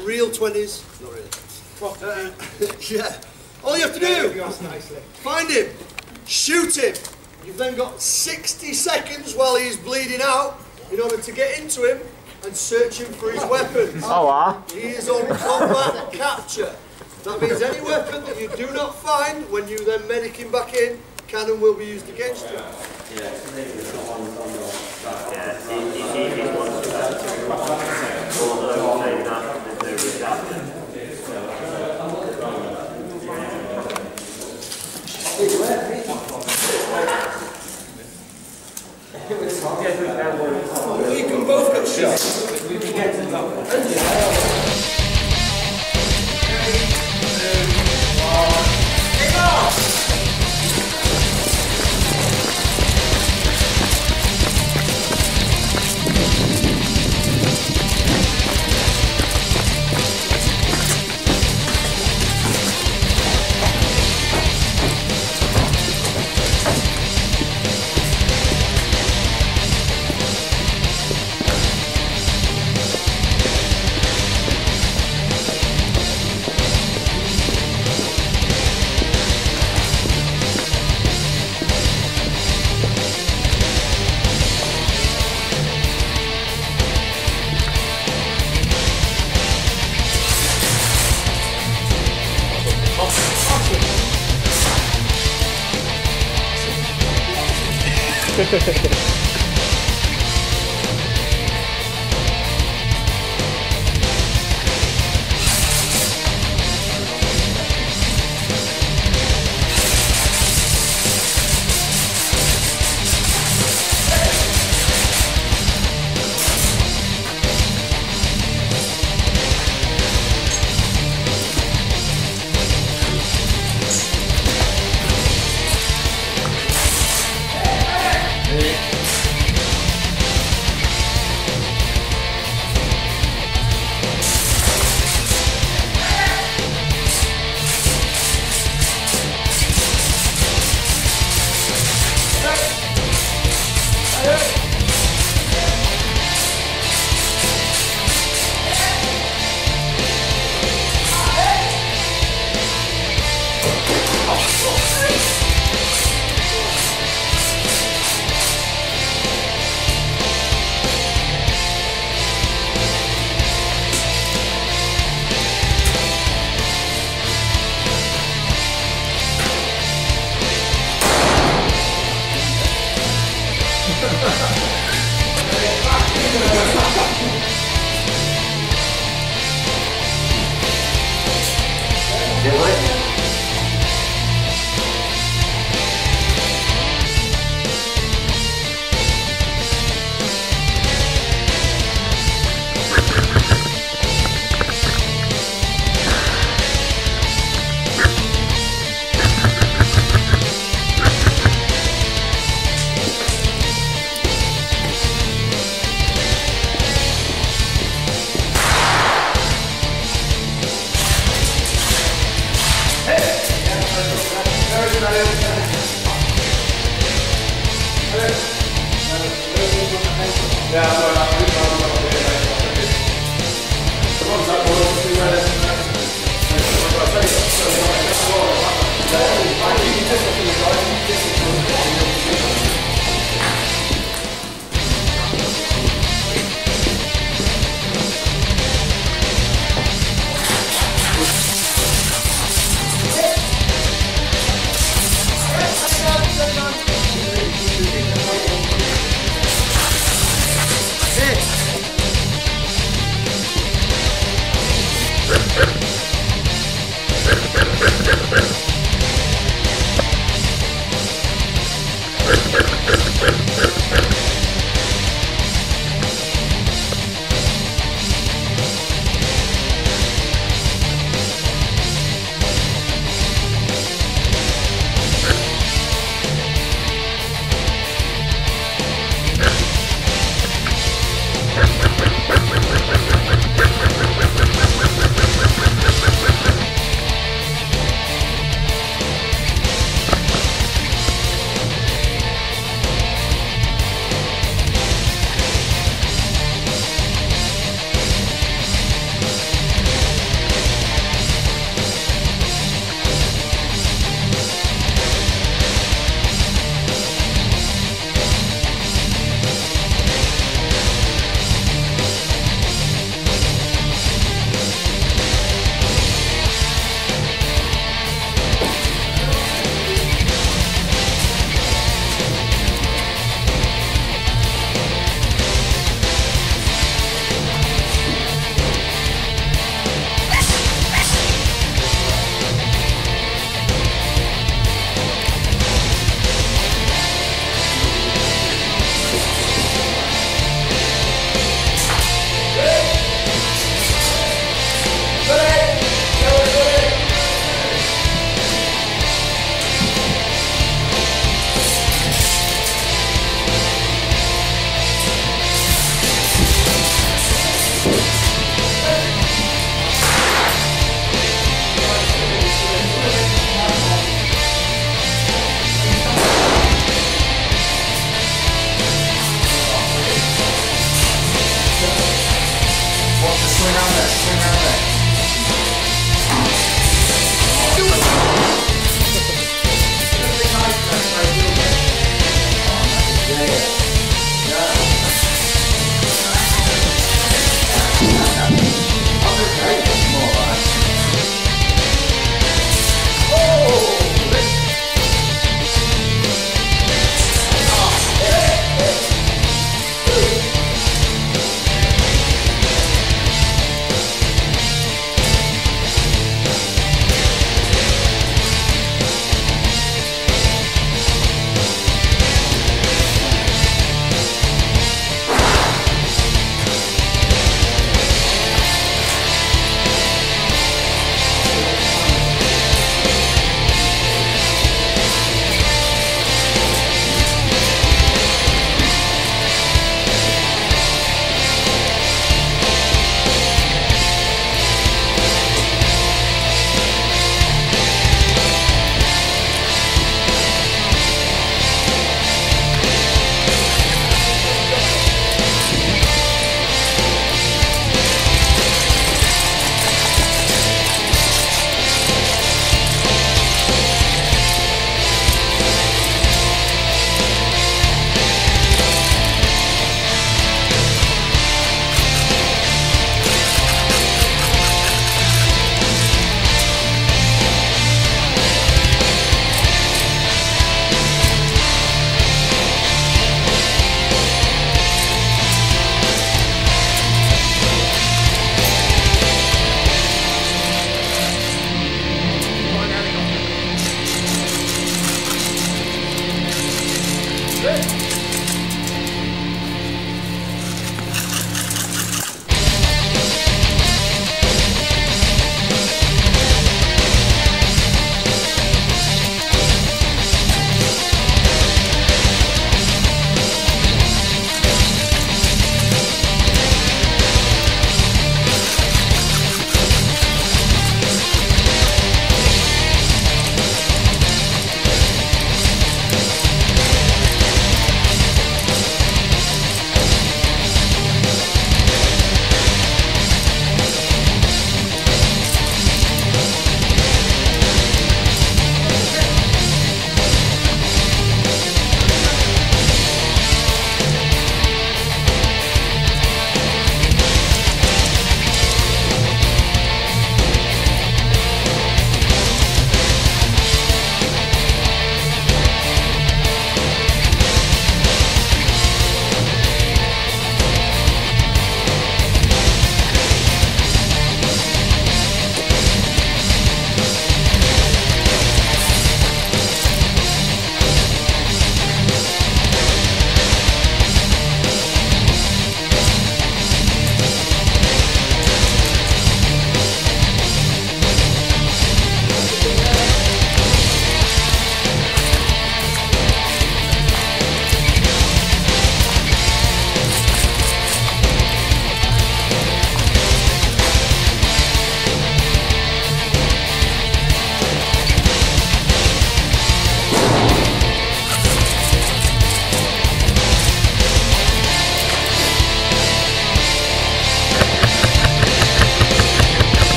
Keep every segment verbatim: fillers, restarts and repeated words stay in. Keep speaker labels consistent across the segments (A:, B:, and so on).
A: real twenties. Not really. Uh, yeah. All you have to do, find him, shoot him. You've then got sixty seconds while he's bleeding out in order to get into him and search him for his weapons.
B: Oh, ah.
A: He is on combat capture. That means any weapon that you do not find when you then medic him back in, cannon will be used against you. We can both get shot. We can get to that.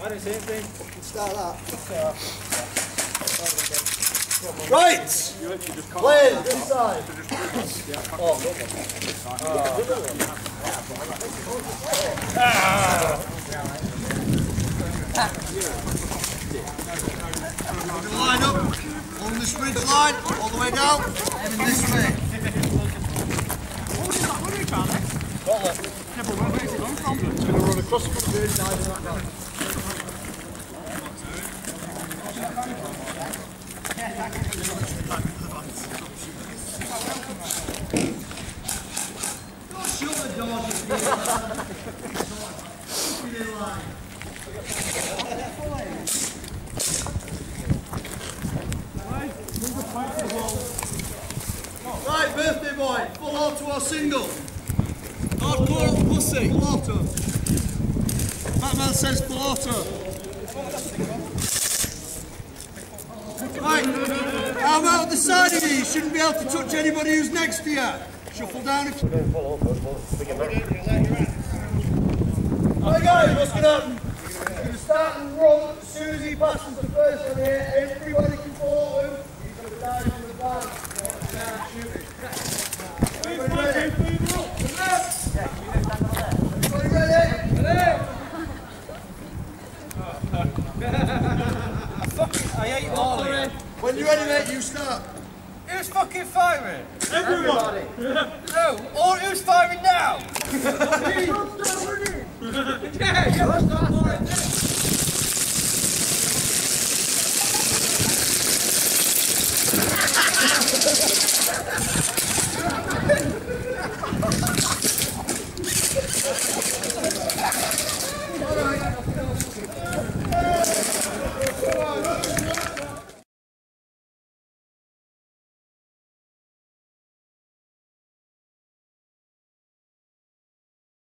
B: I don't see anything.
A: Start that. Right! Playing this side. Oh, line up on this ridge line, all the way down, and this way.
C: Yeah, but where's it come from? It's going to run across the third side of that guy.
A: Shut the door, right, birthday boy, full auto or single? Hardcore or pussy? Full auto. Batman says full auto. Right, I'm out the side of you. You shouldn't be able to touch anybody who's next to you. Shuffle down if you... Right guys, what's going to happen? He's going to start and run as soon as he passes the first one here. Everybody can follow him. He's going to dive into the back. Everybody ready? Everybody ready?
B: I fucking, I hate all of it.
A: When you're ready, mate, you start.
B: Who's fucking firing?
A: Everybody.
B: No, or who's firing now?
A: Yeah, yeah, start running.